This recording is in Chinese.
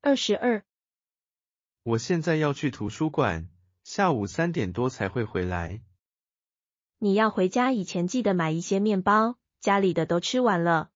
22。 我现在要去图书馆，下午3点多才会回来。 你要回家以前记得买一些面包，家里的都吃完了。